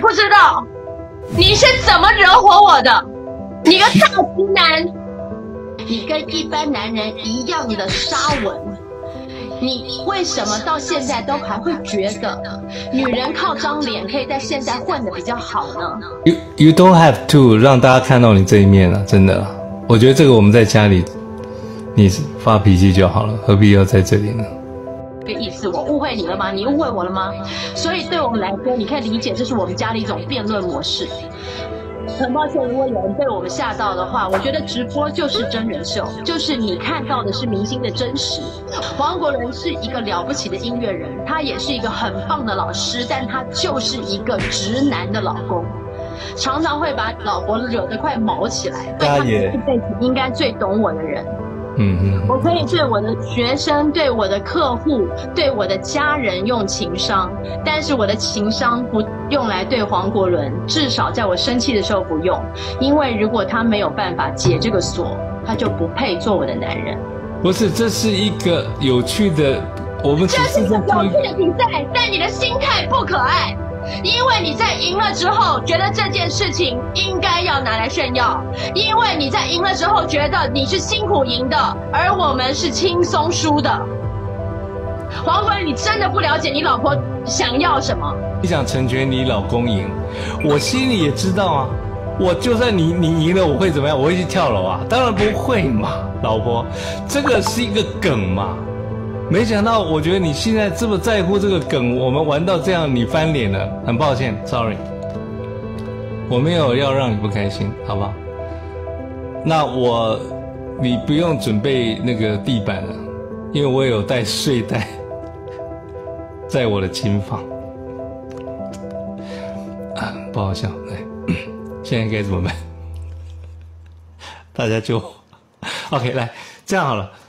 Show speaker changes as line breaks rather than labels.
不知道你是怎么惹火我的？你个大直男，你跟一般男人一样的沙文，你为什么到现在都还会觉得女人靠张脸可以在现在混得比较好呢？
You don't have to 让大家看到你这一面了，真的。我觉得这个我们在家里你发脾气就好了，何必要在这里呢？
这个意思，我误会你了吗？你误会我了吗？所以对我们来说，你可以理解这是我们家的一种辩论模式。很抱歉，如果有人被我们吓到的话，我觉得直播就是真人秀，就是你看到的是明星的真实。黄国伦是一个了不起的音乐人，他也是一个很棒的老师，但他就是一个直男的老公，常常会把老婆惹得快毛起来。他是这辈子应该最懂我的人。我可以对我的学生、对我的客户、对我的家人用情商，但是我的情商不用来对黄国伦，至少在我生气的时候不用，因为如果他没有办法解这个锁，他就不配做我的男人。
不是，这是一个有趣的，我们
这是一个有趣的比赛，但你的心态不可爱。因为你在赢了之后，觉得这件事情应该要拿来炫耀；因为你在赢了之后，觉得你是辛苦赢的，而我们是轻松输的。黄国伦，你真的不了解你老婆想要什么？
你想成全你老公赢，我心里也知道啊。我就算你赢了，我会怎么样？我会去跳楼啊？当然不会嘛，老婆，这个是一个梗嘛。没想到，我觉得你现在这么在乎这个梗，我们玩到这样，你翻脸了，很抱歉 ，sorry， 我没有要让你不开心，好不好？那你不用准备那个地板了，因为我有带睡袋在我的琴房。不好笑，来，现在该怎么办？大家就 OK， 来，这样好了。